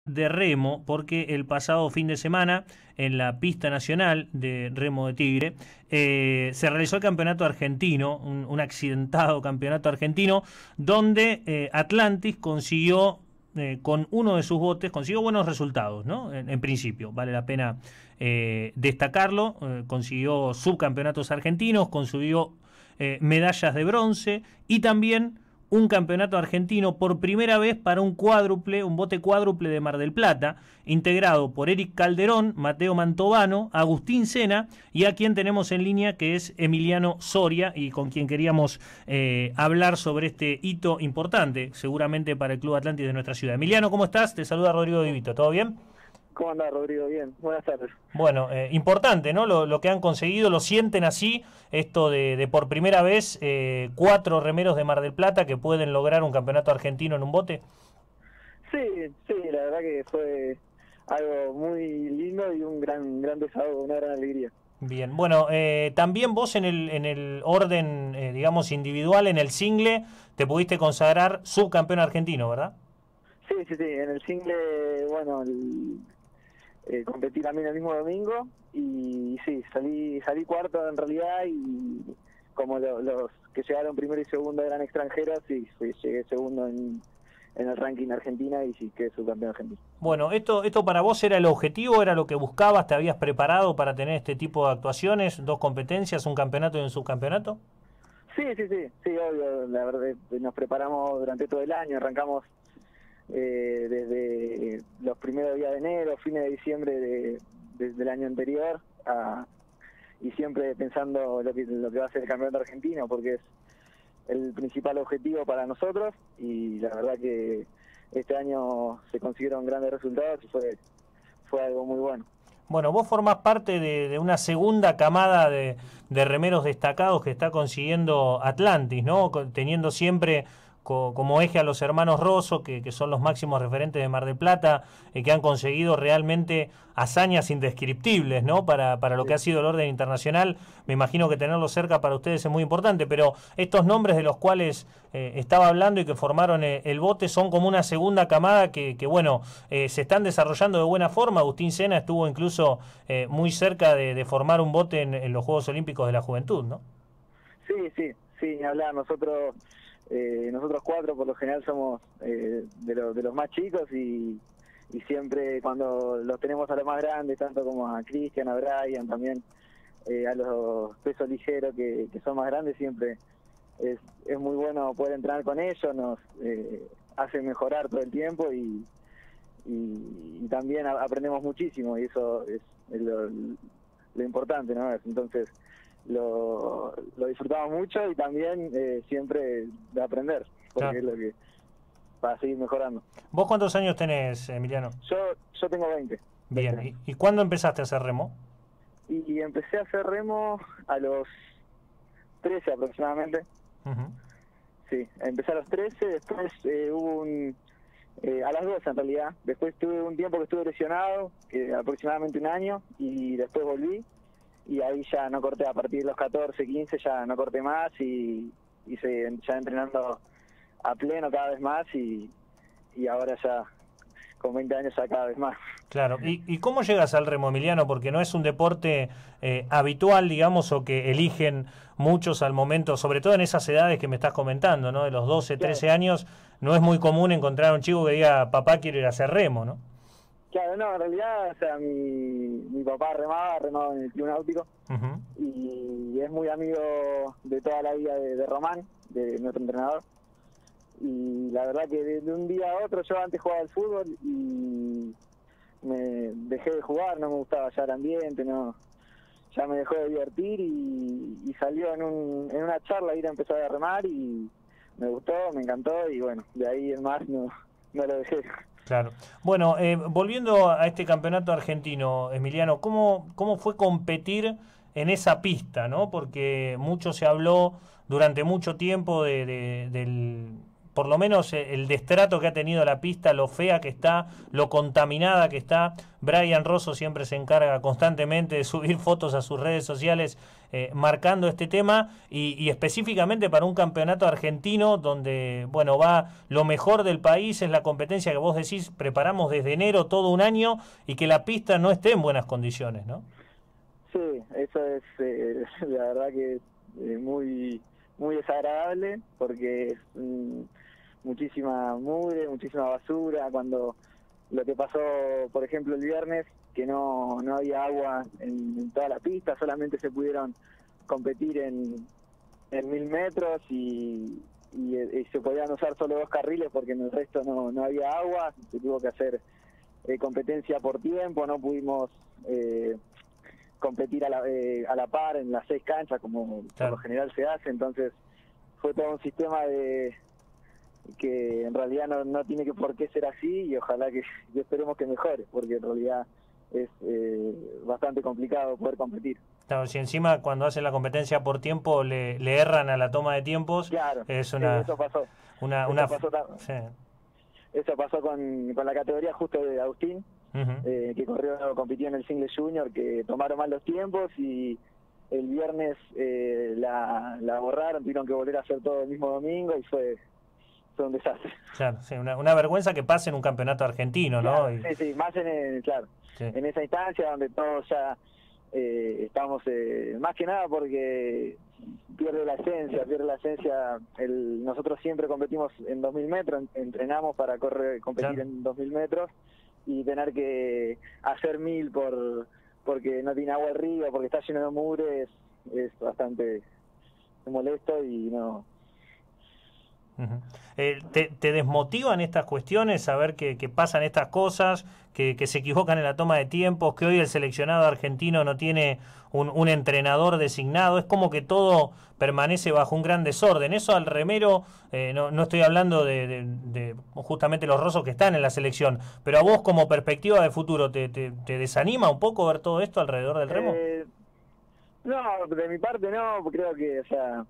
de remo, porque el pasado fin de semana, en la pista nacional de remo de Tigre, se realizó el campeonato argentino, un accidentado campeonato argentino, donde Atlantis consiguió, con uno de sus botes, consiguió buenos resultados, ¿no? En principio, vale la pena destacarlo. Consiguió subcampeonatos argentinos, consiguió medallas de bronce y también un campeonato argentino por primera vez para un cuádruple, un bote cuádruple de Mar del Plata, integrado por Eric Calderón, Mateo Mantovano, Agustín Sena y a quien tenemos en línea, que es Emiliano Soria, y con quien queríamos hablar sobre este hito importante, seguramente para el Club Atlantis de nuestra ciudad. Emiliano, ¿cómo estás? Te saluda Rodrigo Divito, ¿todo bien? ¿Cómo andás, Rodrigo? Bien, buenas tardes. Bueno, importante, ¿no? Lo que han conseguido, lo sienten así, esto de por primera vez 4 remeros de Mar del Plata que pueden lograr un campeonato argentino en un bote. Sí, sí, la verdad que fue algo muy lindo y un gran desahogo, una gran alegría. Bien, bueno, también vos en el orden, digamos, individual, en el single, te pudiste consagrar subcampeón argentino, ¿verdad? Sí, sí, sí, en el single, bueno, competí también el mismo domingo y sí, salí cuarto en realidad, y como los que llegaron primero y segundo eran extranjeros, sí, llegué segundo en el ranking Argentina y sí, quedé subcampeón argentino. Bueno, ¿esto para vos era el objetivo, era lo que buscabas, te habías preparado para tener este tipo de actuaciones, 2 competencias, un campeonato y un subcampeonato? Sí, sí, sí, sí, obvio, la verdad nos preparamos durante todo el año, arrancamos desde los primeros días de enero, fines de diciembre del año anterior, y siempre pensando lo que va a ser el campeonato argentino, porque es el principal objetivo para nosotros, y la verdad que este año se consiguieron grandes resultados y fue algo muy bueno. Bueno, vos formás parte de una segunda camada de remeros destacados que está consiguiendo Atlantis, ¿no? Teniendo siempre como eje a los hermanos Rosso, que son los máximos referentes de Mar del Plata, que han conseguido realmente hazañas indescriptibles, ¿no? Para lo que ha sido el orden internacional. Me imagino que tenerlos cerca para ustedes es muy importante, pero estos nombres de los cuales estaba hablando y que formaron el bote son como una segunda camada que bueno, se están desarrollando de buena forma. Agustín Sena estuvo incluso muy cerca de formar un bote en los Juegos Olímpicos de la Juventud, ¿no? Sí, sí, sí, ni hablar. Nosotros 4 por lo general somos de los más chicos, y siempre cuando los tenemos a los más grandes, tanto como a Cristian, a Brian, también a los pesos ligeros que son más grandes, siempre es muy bueno poder entrenar con ellos, nos hace mejorar todo el tiempo, y también aprendemos muchísimo, y eso es lo importante, ¿no? Entonces lo disfrutamos mucho, y también siempre de aprender, porque Claro. es lo que para seguir mejorando. ¿Vos cuántos años tenés, Emiliano? Yo tengo 20. Bien, ¿y cuándo empezaste a hacer remo? Y empecé a hacer remo a los 13 aproximadamente. Uh-huh. Sí, empecé a los 13, después hubo a las 12 en realidad. Después tuve un tiempo que estuve lesionado, aproximadamente un año, y después volví. Y ahí ya no corté, a partir de los 14, 15 ya no corté más, y ya entrenando a pleno cada vez más, y ahora ya con 20 años ya cada vez más. Claro, ¿y cómo llegas al remo, Emiliano? Porque no es un deporte habitual, digamos, o que eligen muchos al momento, sobre todo en esas edades que me estás comentando, ¿no? De los 12, 13 Claro. años, no es muy común encontrar a un chico que diga, papá, quiero ir a hacer remo, ¿no? Claro, no, en realidad, o sea, mi papá remaba en el club náutico, Uh-huh. y es muy amigo de toda la vida de Román, de nuestro entrenador. Y la verdad que de un día a otro, yo antes jugaba al fútbol y me dejé de jugar, no me gustaba ya el ambiente, no, ya me dejó de divertir, y salió en una charla ir a empezar a remar, y me gustó, me encantó, y bueno, de ahí en más no lo dejé. Claro. Bueno, volviendo a este campeonato argentino, Emiliano, ¿cómo fue competir en esa pista, ¿no? Porque mucho se habló durante mucho tiempo del por lo menos el destrato que ha tenido la pista, lo fea que está, lo contaminada que está. Brian Rosso siempre se encarga constantemente de subir fotos a sus redes sociales marcando este tema y específicamente para un campeonato argentino donde, bueno, va lo mejor del país, es la competencia que vos decís, preparamos desde enero todo un año y que la pista no esté en buenas condiciones, ¿no? Sí, eso es la verdad que muy muy desagradable porque es muchísima mugre, muchísima basura. Cuando lo que pasó, por ejemplo, el viernes, que no había agua en toda la pista, solamente se pudieron competir en 1000 metros y se podían usar solo 2 carriles porque en el resto no había agua, se tuvo que hacer competencia por tiempo, no pudimos competir a la par en las 6 canchas como por lo general se hace. Entonces fue todo un sistema que en realidad no tiene que por qué ser así y ojalá que esperemos que mejore, porque en realidad es bastante complicado poder competir. Claro, si encima cuando hacen la competencia por tiempo le erran a la toma de tiempos, claro, es una... eso pasó. Sí. Eso pasó con la categoría justo de Agustín, que compitió en el single junior, que tomaron mal los tiempos y el viernes la borraron, tuvieron que volver a hacer todo el mismo domingo y fue un desastre. Claro, sí, una vergüenza que pase en un campeonato argentino, ¿no? Claro, sí, más en esa instancia donde todos ya estamos, más que nada porque pierde la esencia. Nosotros siempre competimos en 2000 metros, entrenamos para competir claro. en 2000 metros y tener que hacer 1000 porque no tiene agua el río, porque está lleno de mugre, es bastante molesto y no... ¿Te desmotivan estas cuestiones, saber que pasan estas cosas, que se equivocan en la toma de tiempos, que hoy el seleccionado argentino no tiene un entrenador designado? Es como que todo permanece bajo un gran desorden. Eso al remero, no estoy hablando de justamente los rosos que están en la selección, pero a vos como perspectiva de futuro, ¿te desanima un poco ver todo esto alrededor del remo? No, de mi parte no, creo que, o sea...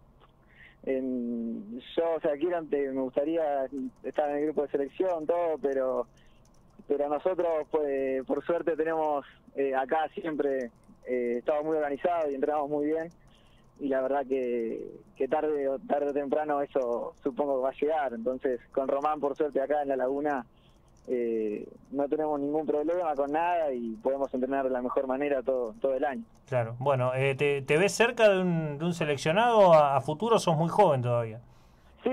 me gustaría estar en el grupo de selección, todo, pero nosotros, pues, por suerte tenemos acá siempre estamos muy organizados y entrenamos muy bien, y la verdad que tarde o temprano eso supongo que va a llegar. Entonces con Román, por suerte, acá en la Laguna no tenemos ningún problema con nada y podemos entrenar de la mejor manera todo el año. Claro, bueno, ¿te ves cerca de un seleccionado a futuro? Sos muy joven todavía. Sí,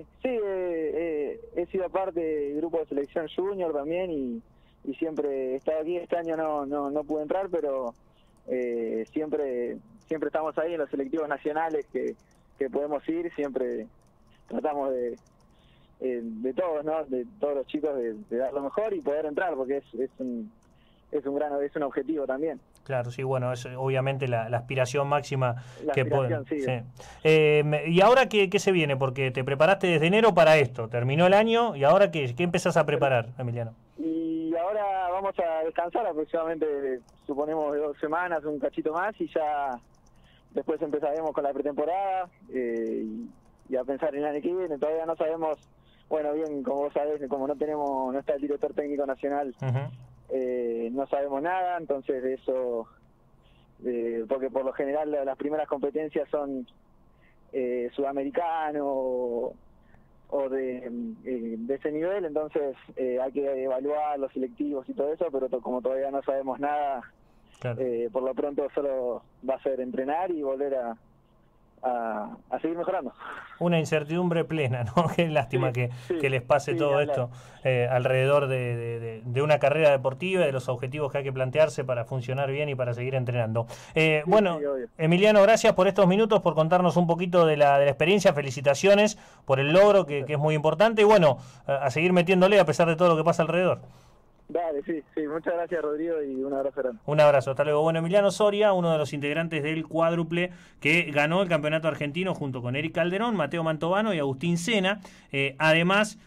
he sido parte del grupo de selección junior también y siempre he estado aquí. Este año no pude entrar, pero siempre estamos ahí en los selectivos nacionales que podemos ir. Siempre tratamos de todos, ¿no? De todos los chicos de dar lo mejor y poder entrar, porque es un objetivo también. Claro, sí, bueno, es obviamente la aspiración máxima que pueden. Sí. ¿Y ahora qué se viene? Porque te preparaste desde enero para esto, terminó el año, ¿y ahora qué empezás a preparar, Emiliano? Y ahora vamos a descansar aproximadamente, suponemos, de 2 semanas, un cachito más, y ya después empezaremos con la pretemporada y a pensar en el año que viene. Todavía no sabemos, bueno, bien, como vos sabés, como no está el director técnico nacional, no sabemos nada, entonces eso, porque por lo general las primeras competencias son sudamericano o de ese nivel, entonces hay que evaluar los selectivos y todo eso, pero como todavía no sabemos nada, claro. Por lo pronto solo va a ser entrenar y volver a seguir mejorando. Una incertidumbre plena, ¿no? Qué lástima que les pase todo esto alrededor de una carrera deportiva y de los objetivos que hay que plantearse para funcionar bien y para seguir entrenando. Bueno, Emiliano, gracias por estos minutos, por contarnos un poquito de la experiencia. Felicitaciones por el logro, que es muy importante, y bueno, a seguir metiéndole a pesar de todo lo que pasa alrededor. Dale, sí, muchas gracias, Rodrigo, y un abrazo grande. Un abrazo, hasta luego. Bueno, Emiliano Soria, uno de los integrantes del cuádruple que ganó el campeonato argentino junto con Eric Calderón, Mateo Mantovano y Agustín Sena. Además,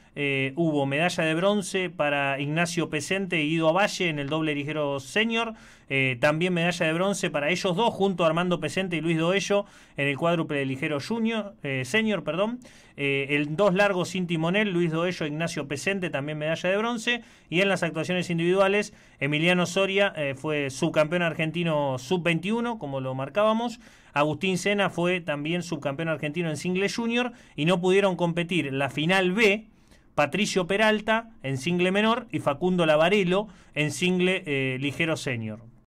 hubo medalla de bronce para Ignacio Pesente y Guido Valle en el doble ligero senior. También medalla de bronce para ellos dos, junto a Armando Pesente y Luis Doello, en el cuádruple ligero senior. El dos largos sin timonel, Luis Doello e Ignacio Pesente, también medalla de bronce. Y en las actuaciones individuales, Emiliano Soria fue subcampeón argentino sub-21, como lo marcábamos. Agustín Sena fue también subcampeón argentino en single junior, y no pudieron competir la final B Patricio Peralta en single menor y Facundo Lavarello en single ligero senior.